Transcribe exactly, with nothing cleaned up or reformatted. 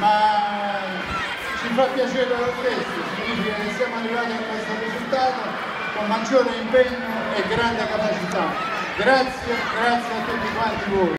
ma ci fa piacere lo stesso, significa che siamo arrivati a questo risultato con maggiore impegno e grande capacità. Grazie, grazie a tutti quanti voi.